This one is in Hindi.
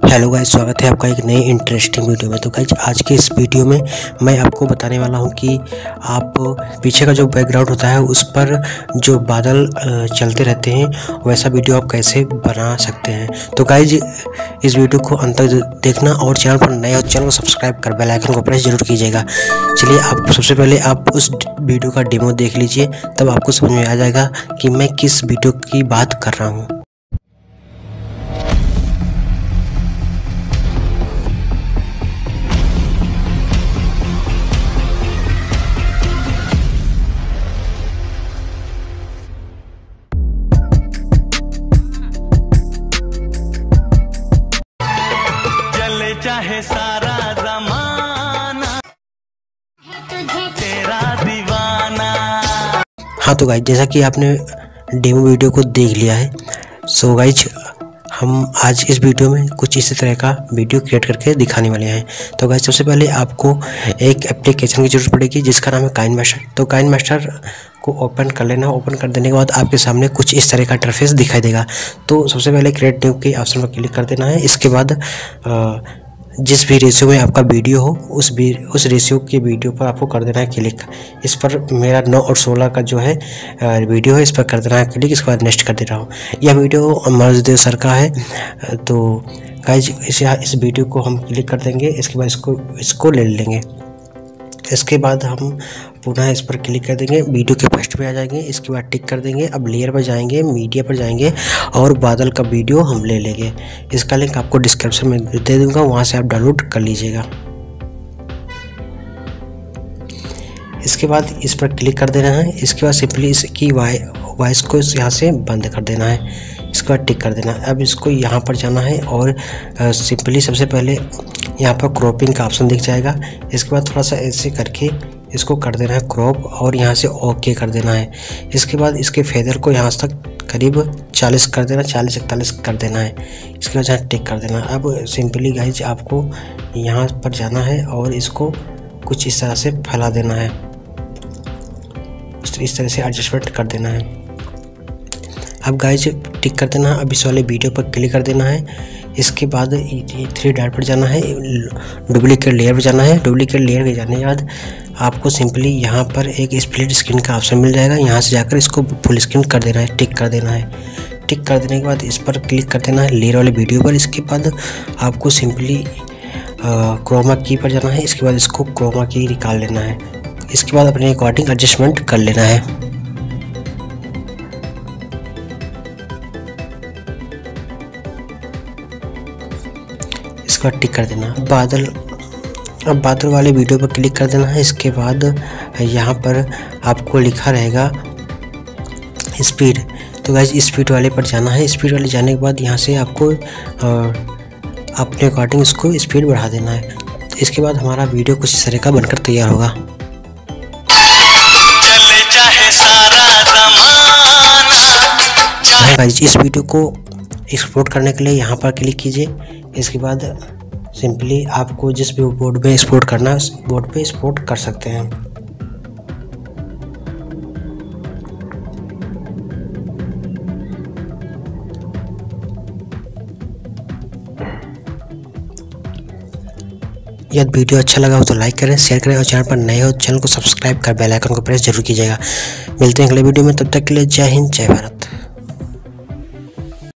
हेलो गाइस, स्वागत है आपका एक नई इंटरेस्टिंग वीडियो में। तो गाइस आज के इस वीडियो में मैं आपको बताने वाला हूं कि आप पीछे का जो बैकग्राउंड होता है उस पर जो बादल चलते रहते हैं वैसा वीडियो आप कैसे बना सकते हैं। तो गाइस इस वीडियो को अंत तक देखना और चैनल पर नए हो चैनल को सब्सक्राइब कर बेल आइकन को प्रेस जरूर कीजिएगा। चलिए आप सबसे पहले आप उस वीडियो का डेमो देख लीजिए, तब आपको समझ में आ जाएगा कि मैं किस वीडियो की बात कर रहा हूँ। चाहे सारा ज़माना तेरा दीवाना। हाँ तो गाइज जैसा कि आपने डेमो वीडियो को देख लिया है, सो गाइज हम आज इस वीडियो में कुछ इसी तरह का वीडियो क्रिएट करके दिखाने वाले हैं। तो गाइज सबसे पहले आपको एक एप्लीकेशन की ज़रूरत पड़ेगी जिसका नाम है काइनमास्टर। तो काइनमास्टर को ओपन कर लेना। ओपन कर देने के बाद आपके सामने कुछ इस तरह का इंटरफेस दिखाई देगा। तो सबसे पहले क्रिएट न्यू के ऑप्शन पर क्लिक कर देना है। इसके बाद जिस भी रेशियो में आपका वीडियो हो उस रेशियो के वीडियो पर आपको कर देना है क्लिक। इस पर मेरा 9 और 16 का जो है वीडियो है, इस पर कर देना है क्लिक। इसके बाद नेक्स्ट कर दे रहा हूँ। यह वीडियो मनोज सर का है। तो गाइज इस वीडियो को हम क्लिक कर देंगे। इसके बाद इसको ले लेंगे। इसके बाद हम पुनः इस पर क्लिक कर देंगे, वीडियो के फर्स्ट पे आ जाएंगे। इसके बाद टिक कर देंगे। अब लेयर पर जाएंगे, मीडिया पर जाएंगे और बादल का वीडियो हम ले लेंगे। इसका लिंक आपको डिस्क्रिप्शन में दे दूंगा, वहां से आप डाउनलोड कर लीजिएगा। इसके बाद इस पर क्लिक कर देना है। इसके बाद सिंपली इसकी वॉइस को यहाँ से बंद कर देना है। इसके बाद टिक कर देना है। अब इसको यहाँ पर जाना है और सिंपली सबसे पहले यहाँ पर क्रॉपिंग का ऑप्शन दिख जाएगा। इसके बाद थोड़ा सा ऐसे करके इसको कर देना है क्रॉप और यहाँ से ओके कर देना है। इसके बाद इसके फेदर को यहाँ तक करीब 40 कर देना, 40-41 कर देना है। इसके बाद यहाँ टिक कर देना। अब सिंपली गाइज आपको यहाँ पर जाना है और इसको कुछ इस तरह से फैला देना है, इस तरह से एडजस्टमेंट कर देना है। अब गाइज टिक कर देना। अब इस वाले वीडियो पर क्लिक कर देना है। इसके बाद 3 डॉट पर जाना है, डुप्लीकेट लेयर पर जाना है। डुप्लीकेट लेयर पे जाने के बाद आपको सिंपली यहाँ पर एक स्प्लिट स्क्रीन का ऑप्शन मिल जाएगा। यहाँ से जाकर इसको फुल स्क्रीन कर देना है, टिक कर देना है। टिक कर देने के बाद इस पर क्लिक कर देना है लेयर वाले वीडियो पर। इसके बाद आपको सिंपली क्रोमा की पर जाना है। इसके बाद इसको क्रोमा की निकाल लेना है। इसके बाद अपने अकॉर्डिंग एडजस्टमेंट कर लेना है। इसके बाद टिक कर देना। अब बादल वाले वीडियो पर क्लिक कर देना है। इसके बाद यहाँ पर आपको लिखा रहेगा स्पीड। तो गाइस स्पीड वाले पर जाना है। स्पीड वाले जाने के बाद यहाँ से आपको अपने अकॉर्डिंग इसको स्पीड बढ़ा देना है। तो इसके बाद हमारा वीडियो कुछ इस तरह का बनकर तैयार होगा। गाइस इस वीडियो को एक्सपोर्ट करने के लिए यहाँ पर क्लिक कीजिए। इसके बाद सिंपली आपको जिस भी बोर्ड में एक्सपोर्ट करना है उस बोर्ड पे एक्सपोर्ट कर सकते हैं। यदि वीडियो अच्छा लगा हो तो लाइक करें, शेयर करें और चैनल पर नए हो चैनल को सब्सक्राइब कर बेल आइकन को प्रेस जरूर कीजिएगा। मिलते हैं अगले वीडियो में, तब तक के लिए जय हिंद जय भारत।